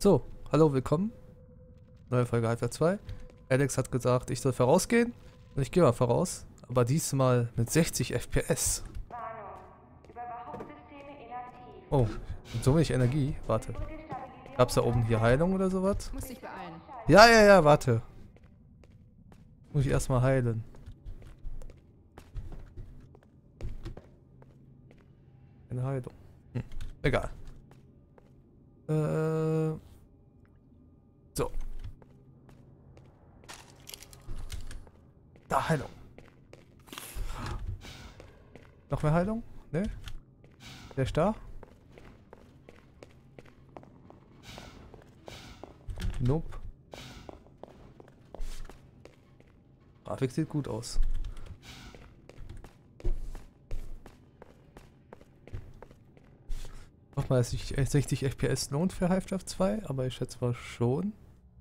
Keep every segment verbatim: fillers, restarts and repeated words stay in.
So, hallo, willkommen. Neue Folge Half-Life zwei. Alex hat gesagt, ich soll vorausgehen. Und ich gehe mal voraus. Aber diesmal mit sechzig F P S. Oh, und so wenig Energie. Warte. Gab's da oben hier Heilung oder sowas? Muss dich beeilen. Ja, ja, ja, warte. Muss ich erstmal heilen. Eine Heilung. Hm. Egal. Äh. So. Da, Heilung. Noch mehr Heilung? Ne? Der ist da? Nope. Grafik sieht gut aus. Nochmal, dass sich sechzig F P S lohnt für Half-Life zwei, aber ich schätze mal schon.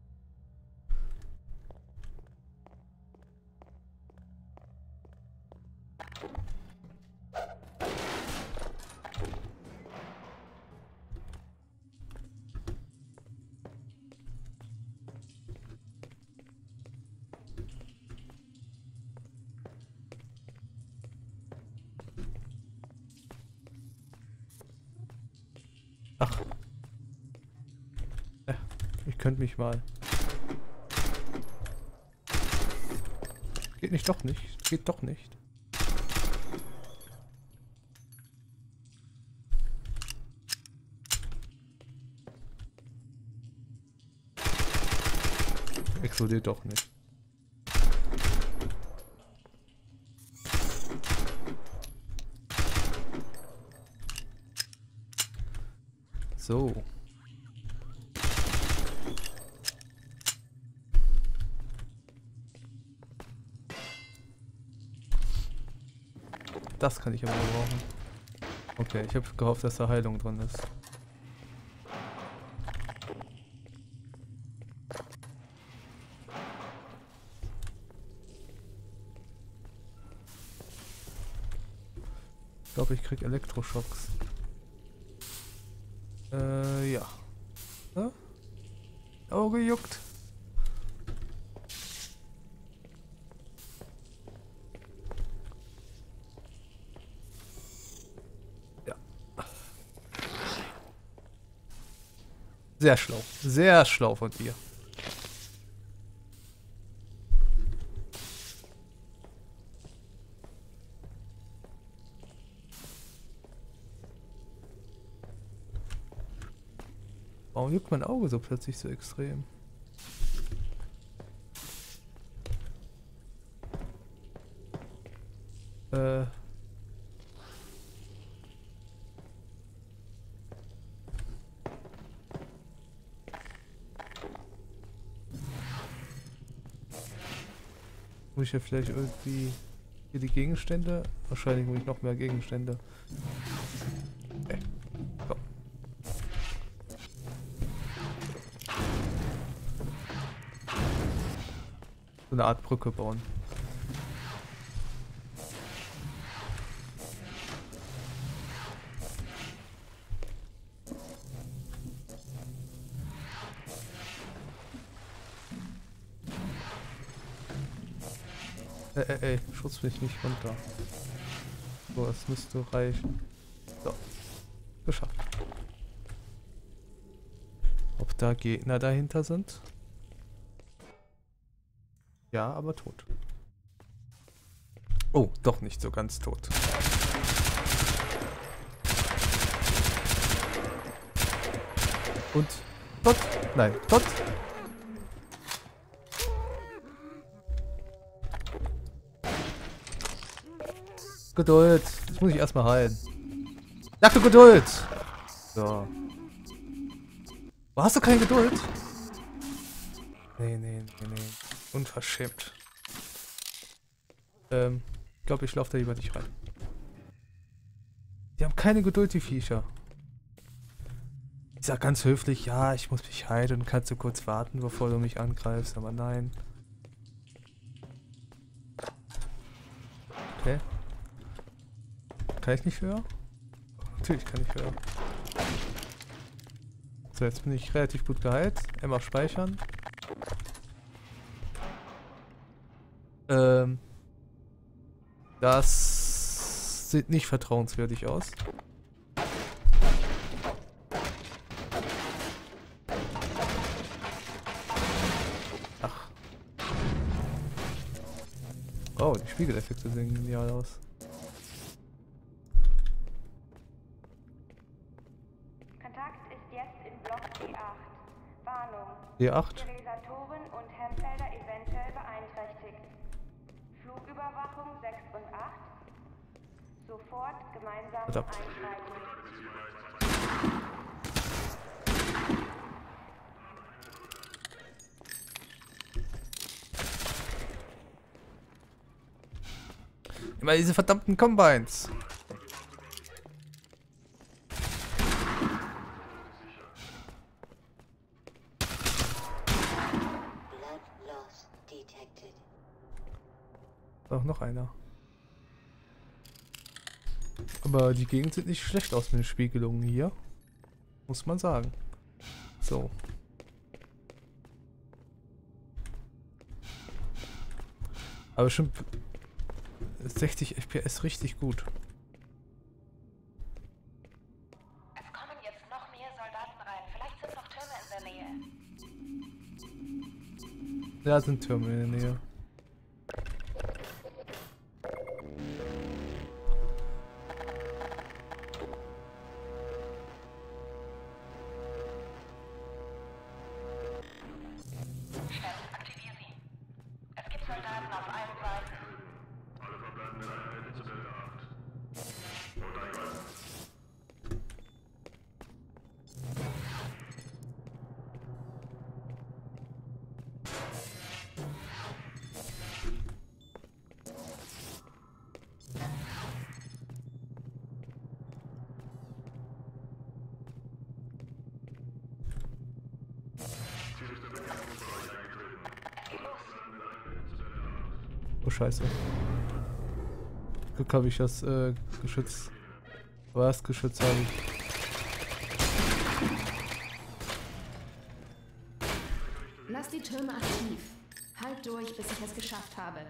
Ach. Ja, ich könnte mich mal. Geht nicht, doch nicht. Geht doch nicht. Explodiert doch nicht. So. Das kann ich aber brauchen. Okay, ich habe gehofft, dass da Heilung drin ist. Ich glaube, ich krieg Elektroschocks. Äh, ja. ja. Auge juckt. Ja. Sehr schlau. Sehr schlau von dir. Warum juckt mein Auge so plötzlich so extrem? Äh. Muss ich ja vielleicht irgendwie hier die Gegenstände? Wahrscheinlich muss ich noch mehr Gegenstände. Okay. Komm. So eine Art Brücke bauen. Ey, ey, ey, schutz mich nicht runter. So, das müsste reichen. So. Geschafft. Ob da Gegner dahinter sind? Ja, aber tot. Oh, doch nicht so ganz tot. Und tot? Nein, tot. Geduld. Das muss ich erstmal heilen. Sag du Geduld! So. Wo hast du keine Geduld? Nee, nee, nee, nee. Unverschämt. Ähm, ich glaube, ich laufe da lieber nicht rein. Die haben keine Geduld, die Viecher. Ich sag ganz höflich, ja, ich muss mich heilen und kannst du kurz warten, bevor du mich angreifst, aber nein. Okay. Kann ich nicht höher? Natürlich kann ich höher. So, jetzt bin ich relativ gut geheilt. Einmal speichern. Ähm. Das sieht nicht vertrauenswürdig aus. Ach. Oh, die Spiegeleffekte sehen genial aus. Kontakt ist jetzt im Block D acht. Warnung. D acht. Sterilisatoren und Hemmfelder eventuell beeinträchtigt. Flugüberwachung sechs und acht. Sofort gemeinsam Verdammt. einschreiten. Immer diese verdammten Combines. Blood loss detected. Auch noch einer. Aber die Gegend sieht nicht schlecht aus mit den Spiegelungen hier. Muss man sagen. So. Aber schon sechzig F P S richtig gut. Es kommen jetzt noch mehr Soldaten rein. Vielleicht sind noch Türme in der Nähe. Da sind Türme in der Nähe. Schnell, aktivier sie. Es gibt Soldaten auf allen Seiten. Oh Scheiße. Glück habe ich das äh, Geschütz. Aber das Geschütz habe ich. Lass die Türme aktiv. Halt durch, bis ich es geschafft habe.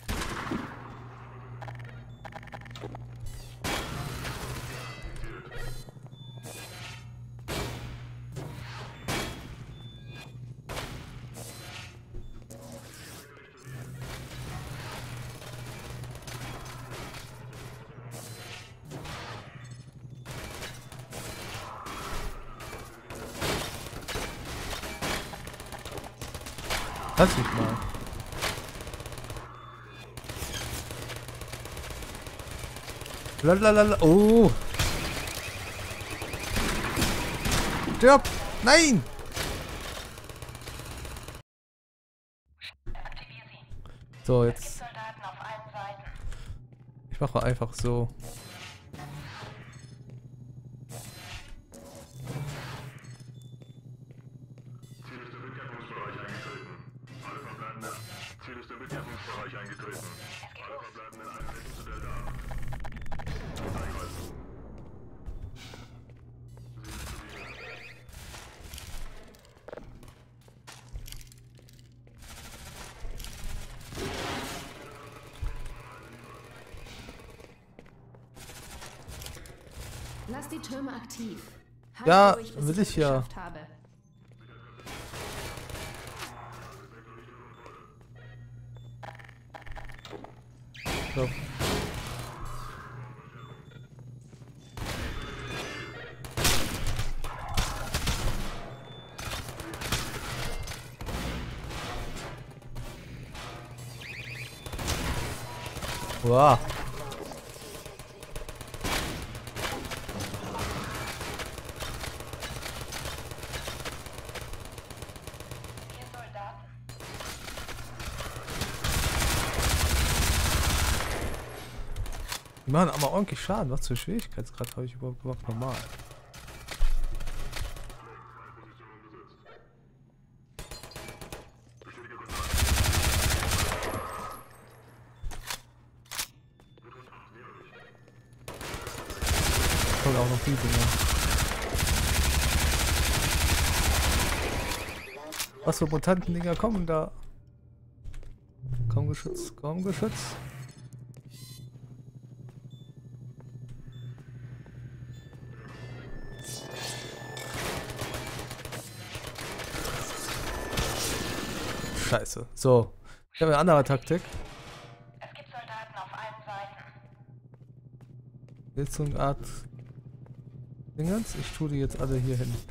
Lass mich mal. Lalalala. Oh. Stirb. Nein. So, Es gibt jetzt. Soldaten auf allen Seiten. Ich mache einfach so. Ziel ist der Bekämpfungsbereich eingetreten. Alle verbleibenden Einheiten zu Delta acht. Angreifen. Lass die Türme aktiv. Halt Ja, durch, bis will ich es ich ja. geschafft habe. So. Wow. Vier Soldaten. Die machen aber ordentlich Schaden. Was für Schwierigkeitsgrad habe ich überhaupt, überhaupt normal? Kommt auch noch die Dinger. Was für Mutantendinger kommen da? Kaum geschützt, kaum geschützt. Scheiße. So. Ich habe eine andere Taktik. Es gibt Soldaten auf allen Seiten. Jetzt so eine Art Dingens. Ich tue die jetzt alle hier hin.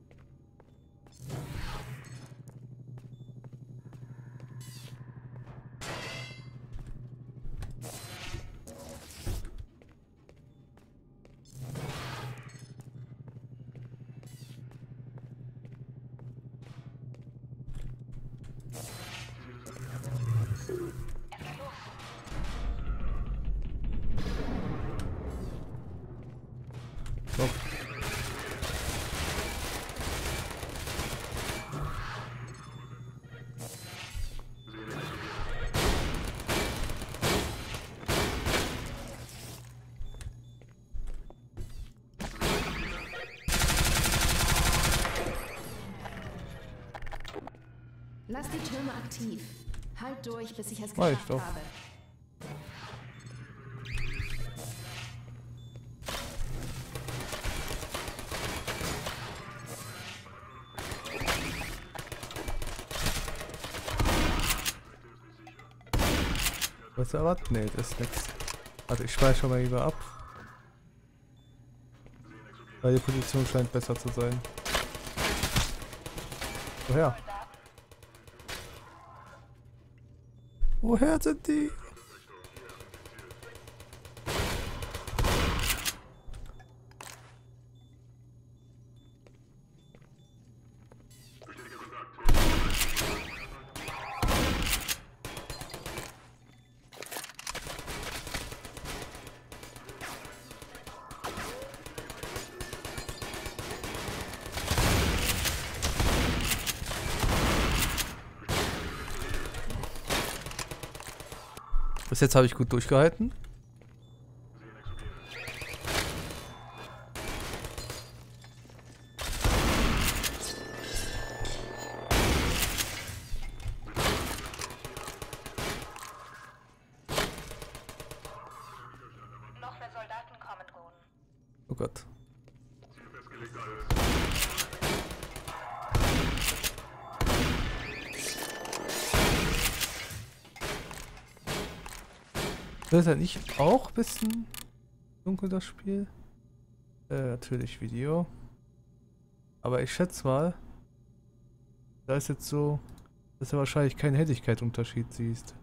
So. Lass die Türme aktiv. Halt durch, bis ich es Mach ich geschafft doch. habe. Was erwartet? Nee, das ist nix. Warte, ich speichere mal lieber ab. Weil die Position scheint besser zu sein. Woher? Woher sind die? Bis jetzt habe ich gut durchgehalten. Noch mehr Soldaten kommen, Gordon. Oh Gott. Wird er nicht auch ein bisschen dunkel, das Spiel? Äh, natürlich Video. Aber ich schätze mal, da ist jetzt so, dass du wahrscheinlich keinen Helligkeitsunterschied siehst.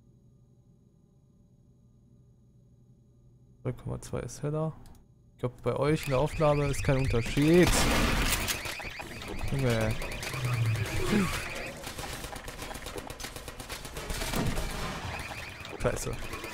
drei Komma zwei ist heller. Ich glaube, bei euch in der Aufnahme ist kein Unterschied. Junge. Hm. Scheiße.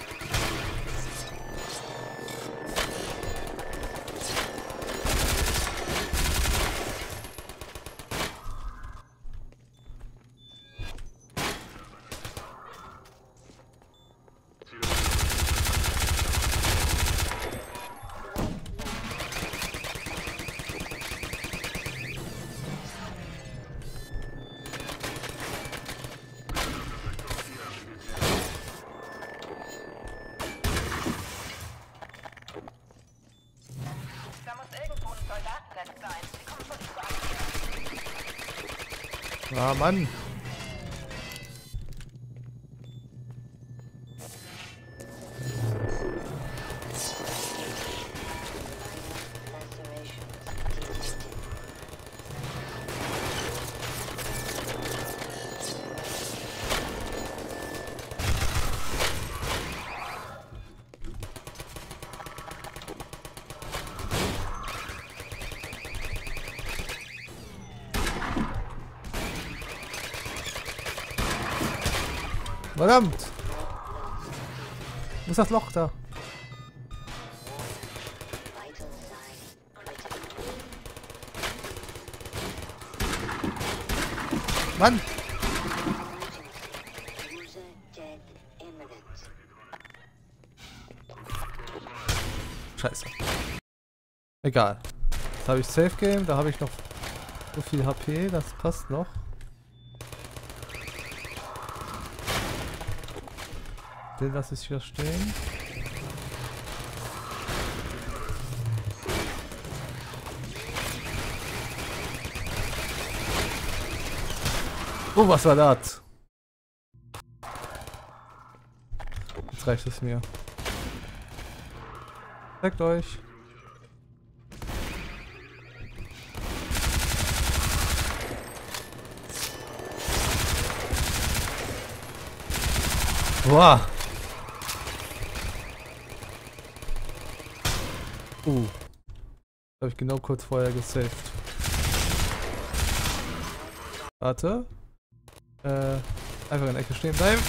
Da muss irgendwo ein Soldatennest sein. Sie kommen von überall. Ah, Mann. Lacerations detected. Verdammt! Wo ist das Loch da? Vital sign critical. Mann! User dead imminent. Scheiße. Egal. Jetzt habe ich Safe Game, da habe ich noch so viel H P, das passt noch. Den lasse ich hier stehen. Oh, was war das? Jetzt reicht es mir. Zeigt euch. Boah. Uh. Habe ich genau kurz vorher gesaved. Warte. Äh, einfach in der Ecke stehen bleiben.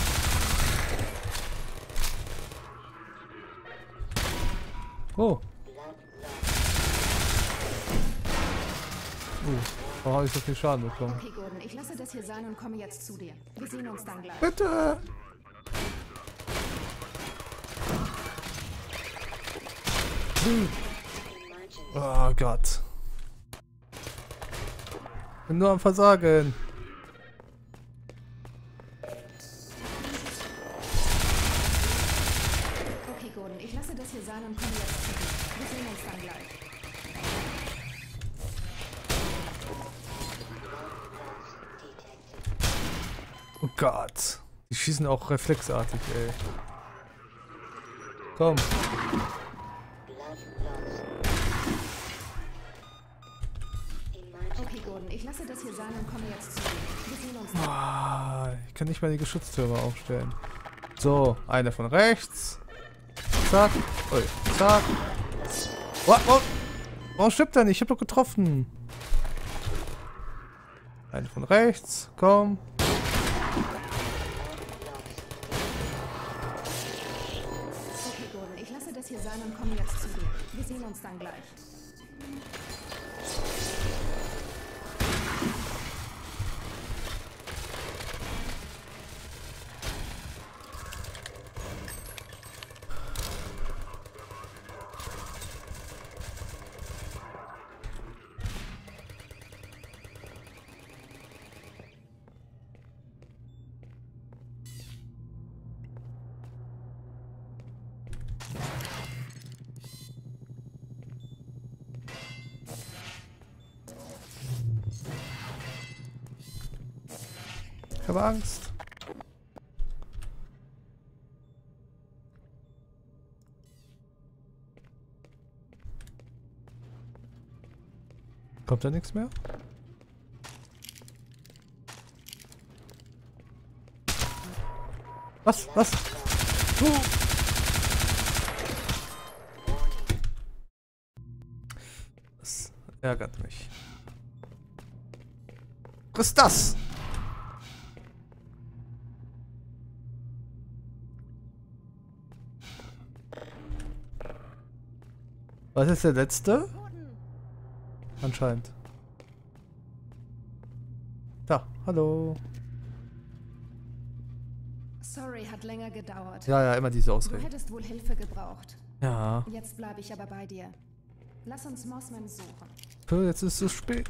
Oh. Uh, warum habe ich so viel Schaden bekommen? Okay, Gordon, ich lasse das hier sein und komme jetzt zu dir. Wir sehen uns dann gleich. Bitte! Hm. Oh Gott. Bin nur am Versagen. Okay, Gordon, ich lasse das hier sein und komme jetzt zu dir. Wir sehen uns dann gleich. Oh Gott. Die schießen auch reflexartig, ey. Komm. Okay, Gordon, ich lasse das hier sein und komme jetzt zu dir. Wir sehen uns dann. Ah, ich kann nicht mal die Geschütztürme aufstellen. So, einer von rechts. Zack. Ui, zack. Oh, oh. Warum stimmt er nicht? Ich hab doch getroffen. Einer von rechts. Komm. Okay, Gordon, ich lasse das hier sein und komme jetzt zu dir. Wir sehen uns dann gleich. Ich habe Angst. Kommt da nichts mehr? Was? Was? Uh. Das ärgert mich. Was ist das? Was ist der letzte? Anscheinend. Da, hallo. Sorry, hat länger gedauert. Ja, ja, immer diese Du Ausreden. hättest wohl Hilfe gebraucht. Ja. Jetzt bleibe ich aber bei dir. Lass uns Mossman suchen. Puh, jetzt ist es spät.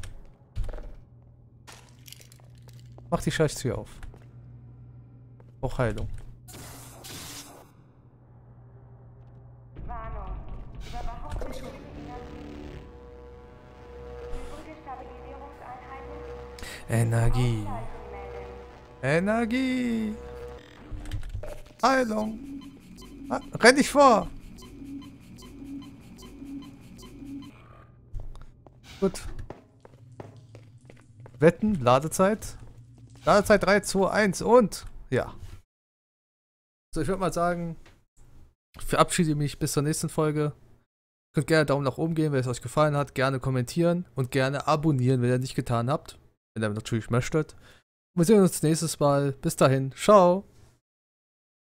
Mach die Scheißtür auf. Auch Heilung. Warnung. Überwachung mit Energie. Hybride Stabilisierungseinheiten. Energie. Ausschaltung melden. Energie. Heilung. Ah, renn dich vor. Gut. Wetten, Ladezeit. Ladezeit drei, zwei, eins und ja. So, ich würde mal sagen, ich verabschiede mich bis zur nächsten Folge. Ihr könnt gerne Daumen nach oben geben, wenn es euch gefallen hat. Gerne kommentieren und gerne abonnieren, wenn ihr nicht getan habt. Wenn ihr natürlich möchtet. Wir sehen uns nächstes Mal. Bis dahin. Ciao.